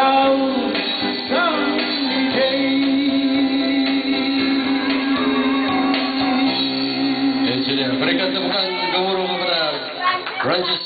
down someday. Sudah, berikan tepuk tangan gemuruh kepada Francis